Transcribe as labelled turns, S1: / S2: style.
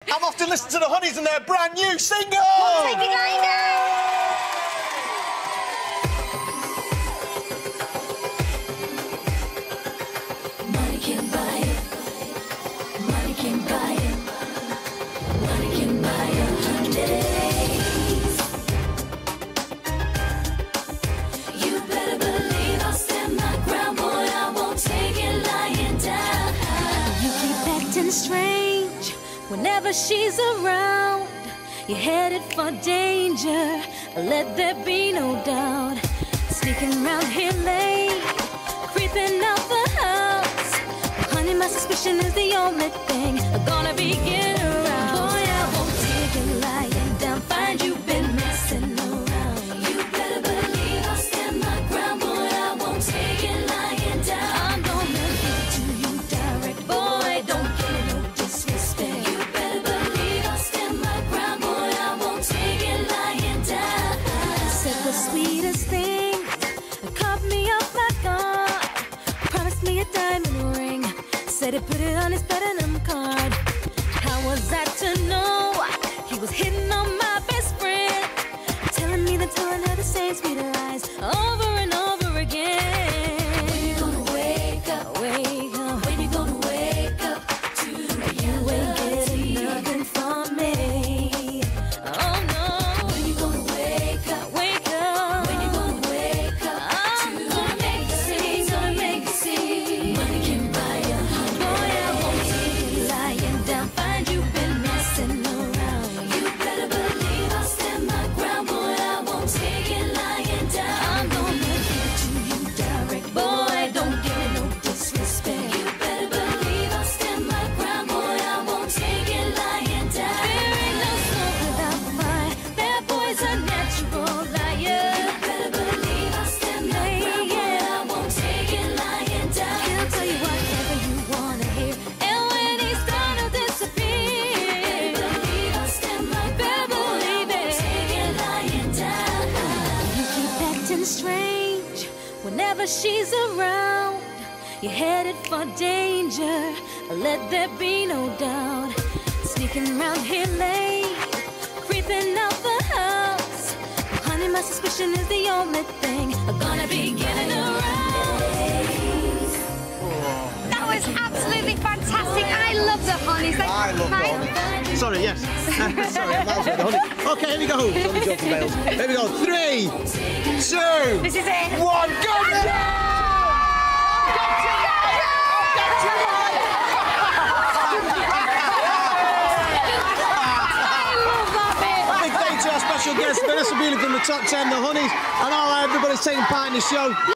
S1: I'm off to listen to the Honeyz and their brand new single!
S2: Take it lying down!
S3: Money can't buy it. Money can't buy it. Money can't buy a Honeyz. You better believe I'll stand my ground, boy. I won't take it lying down. You keep acting strange whenever she's around. You're headed for danger, let there be no doubt. Sneaking around here late, creeping out the house. Honey, my suspicion is the only thing I'm gonna begin around. Boy, I won't take it lying down. Find you been messing around. You better believe I'll stand my ground, boy. I won't take it lying down. I'm gonna give it to you direct, boy. Don't give me no disrespect. You better believe I'll stand my ground, boy. I won't take it lying down. Said the sweetest thing, caught me off my guard. Promised me a diamond ring, said he put it on his platinum card. How was I to know he was hitting on my best friend? Telling me then telling her the same sweet lies over and over again. When you gonna wake up? Wake up. When you gonna wake up to reality? You ain't getting nothing from me. Oh no. When you gonna wake up? Wake up. When you gonna wake up? I'm gonna make you see. Gonna make you see. Money can buy a Honeyz. Boy, I won't take it lying down. Find you been messing around. You better believe I'll stand my ground, boy. I won't take it lying down. I'm gonna give it to you direct, boy. Don't give me no disrespect. You better believe I'll stand my ground, boy. I won't take it lying down. There ain't no smoke without fire. That boy's a natural liar. You better believe I'll stand my ground, boy. I won't take it lying down. He'll tell you whatever you wanna hear, and when he's done, he'll disappear. You better believe I'll stand my ground, boy. I won't take it lying down. You keep acting strange whenever she's around. You're headed for danger, let there be no doubt. Sneaking around here late, creeping out the house. Honey, my suspicion is the only thing I'm gonna be getting around.
S2: That was absolutely fantastic. I love the Honeyz.
S1: I love the Honeyz. Sorry, yes. Sorry, I'm out with the Honeyz. OK, here we go. Sorry, John from Wales. Here we go. 3, 2,
S2: This is it.
S1: 1, go! Big thank you to our special guest, Vanessa Beeley from the Top 10, the Honeyz, and all everybody's taking part in the show.